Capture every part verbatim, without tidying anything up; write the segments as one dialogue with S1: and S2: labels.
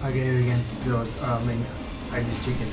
S1: I get it against the, uh, I mean, I just chicken.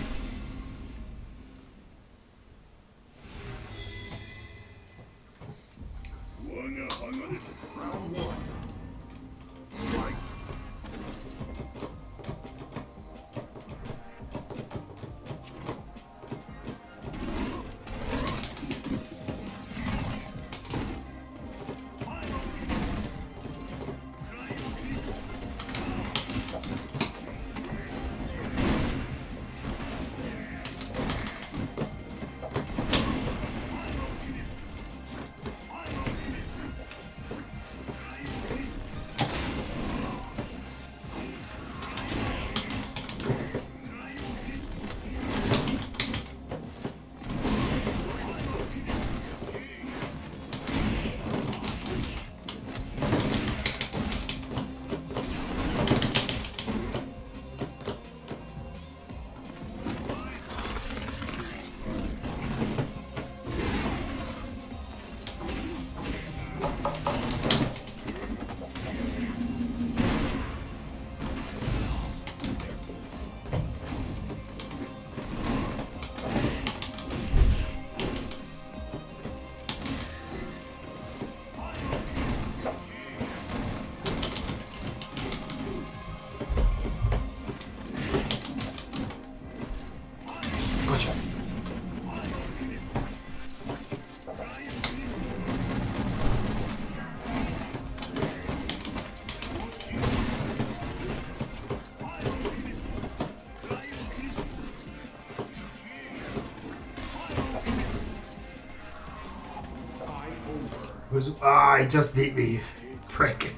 S1: Who's, ah, he just beat me. Prick.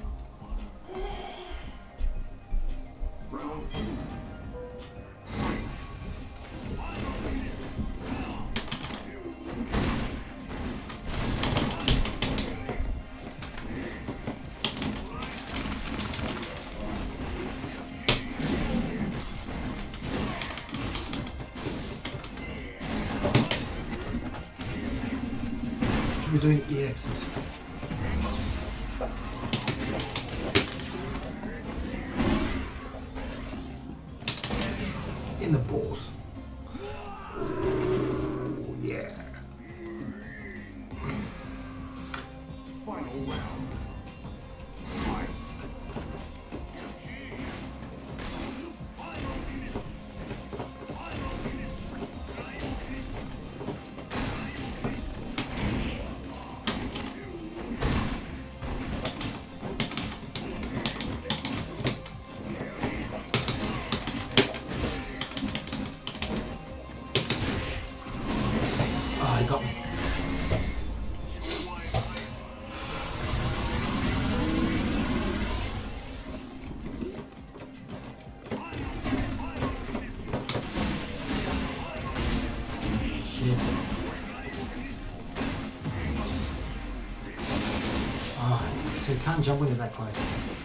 S1: Should be doing E Xs. In the balls. Ooh, yeah.
S2: Final round.
S1: Ah, he got me. Shit. Ah, so you can't jump when you're that close.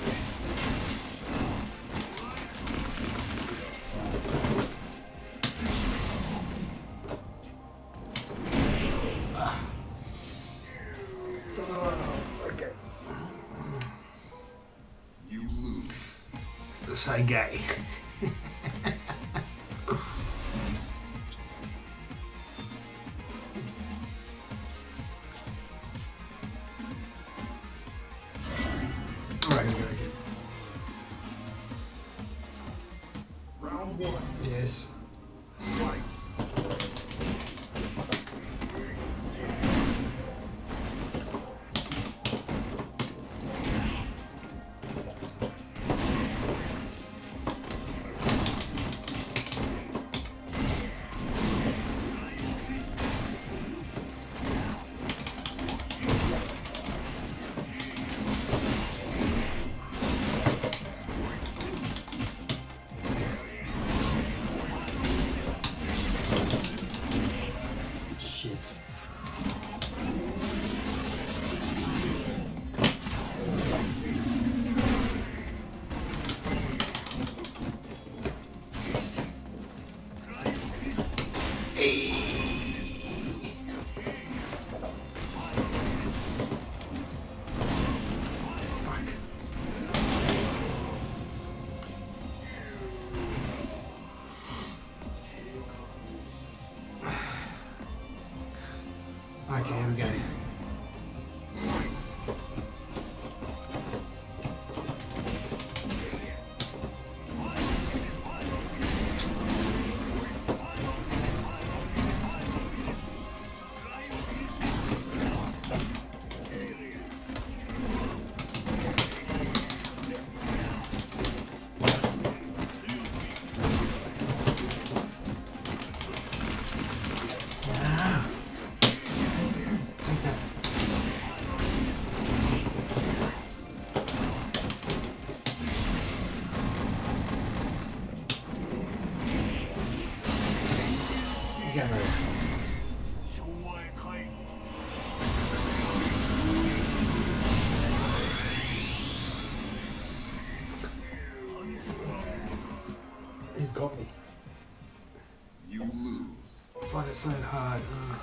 S1: Okay.
S2: You lose.
S1: So gay. Alright, okay.
S2: Round one.
S1: Yes.
S2: Fight.
S1: Shit. Fuck. we go. Get rid of it. He's got me.
S2: You lose.
S1: Find it so hard.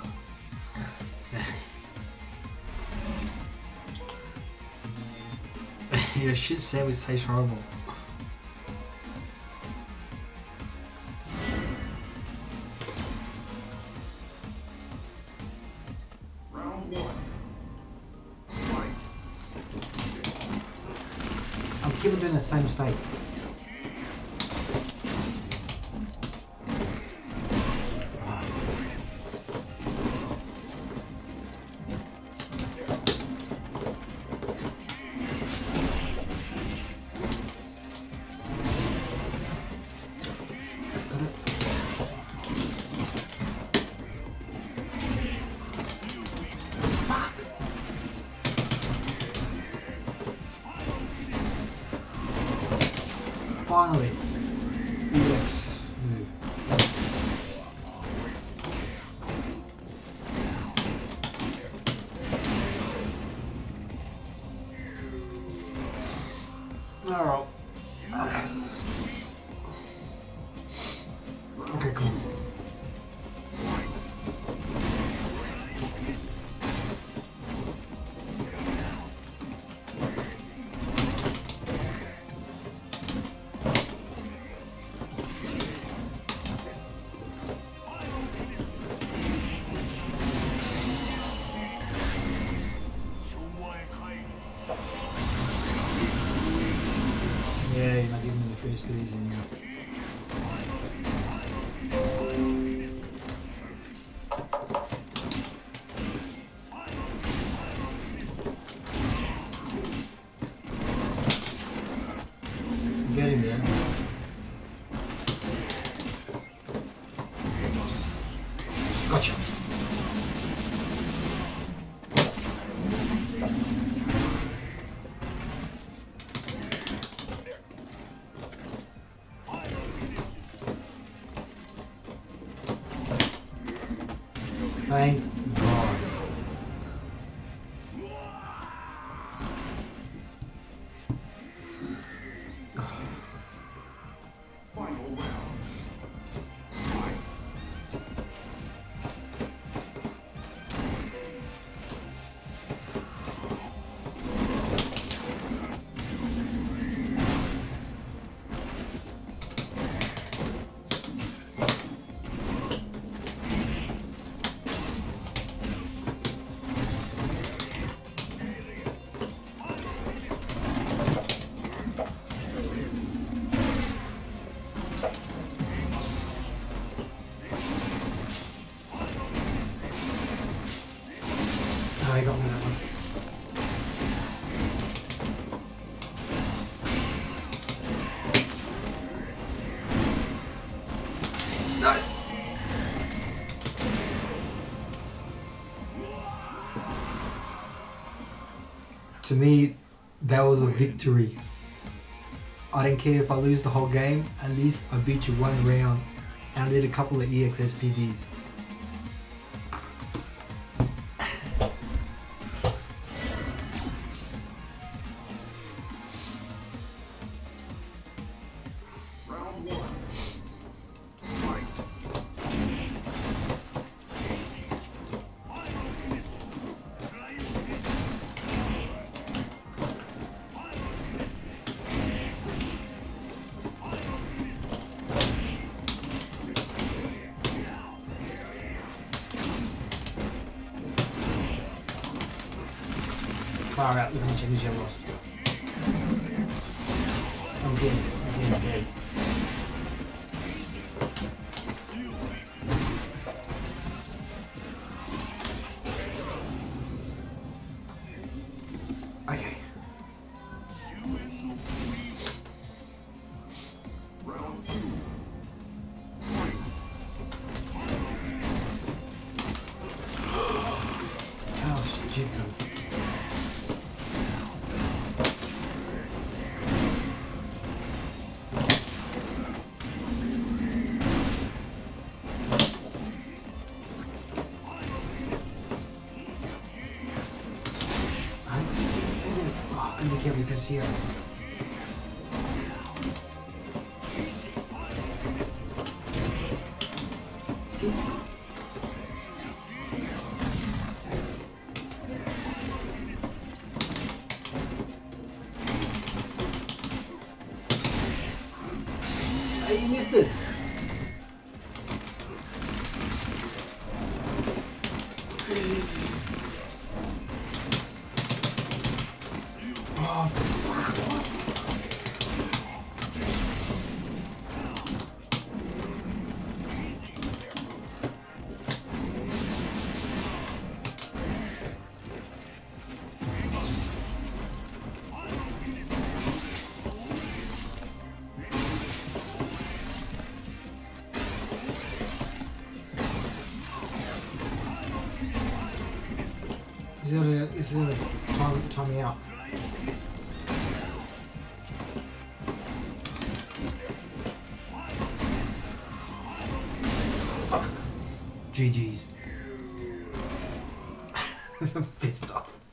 S1: Uh. Your shit sandwich tastes horrible.
S2: Round one. Fight.
S1: I'm keeping doing the same mistake. Finally. Yes. Move. Alright. Okay, cool. Yeah, you're not giving me the free speeds anymore. Get him there. Gotcha. Thank God.
S2: Final round.
S1: Oh, he got me that one. No. To me, that was a victory. I don't care if I lose the whole game, at least I beat you one round and I did a couple of E X S P Ds.
S2: Round one. Fight.
S1: Far out, look how much energy I lost. I'm dead, I'm dead, I'm dead. Okay.
S2: Round two.
S1: How stupid. Oh, I'm gonna be careful with this here. See? Hey, you missed it! Oh, fuck. Is it a, is it a time, time me out? Fuck. G G's. I'm pissed off.